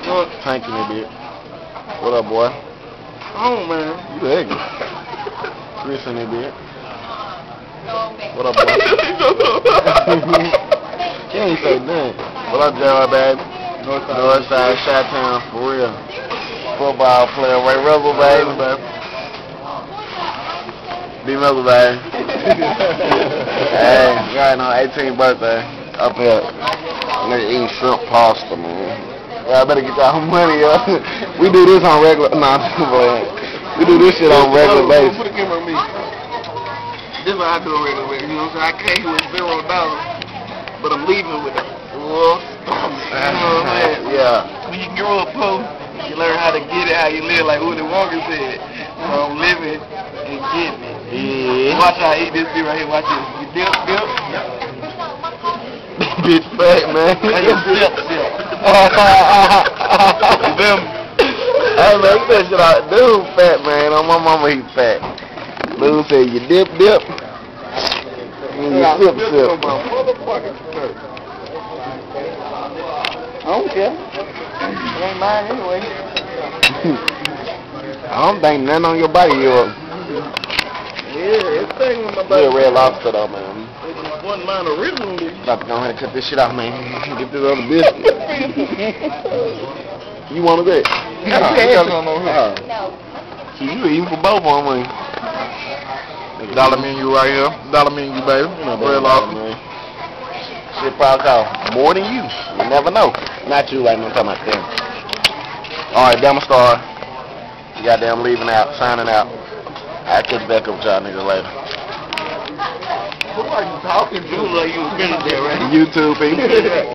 Tank in that bitch. What up, boy? Oh, man. You ugly. Chris in that bitch. What up, boy? She ain't say nothing. What up, Joey, baby? Northside, Chi-Town, for real. Football player, Ray Rebel, baby. Dmizzle Bday. Hey, got on 18th birthday. Up here. Nigga eating shrimp pasta, man. Y'all better get y'all money, yo. We do this on regular. Nah, we do this shit on regular basis. Put a camera on me. This is what I do on regular basis. You know what I'm saying? I came here with $0, but I'm leaving with a full stomach. You know what I'm saying? Yeah. When you grow up poor, you learn how to get it, how you live, like Willy Wonka said. So I'm living and getting it. Yeah. Watch how I eat this shit right here. Watch this. You dip. Bitch fat, man. Sip. Hey, man, get that shit out. Dude fat, man. On my mama, he fat. Dude said you dip. And you sip. I don't care. It ain't mine anyway. I don't think nothing on your body, yours. Yeah, everything on my body. You're a red lobster, though, man. It just wasn't mine originally. About to go ahead and cut this shit off, man. Get this other biscuit. You want a bit? No. So you eating for both of them, man. Dollar menu right here. Dollar menu, baby. Red lobster, man. Shit probably cost more than you. You never know. Not you, like I'm talking about them. Alright, Bama Star. You goddamn leaving out, signing out. I'll catch back up with y'all niggas later. Who are you talking to? Like you was finished there, right? YouTube people.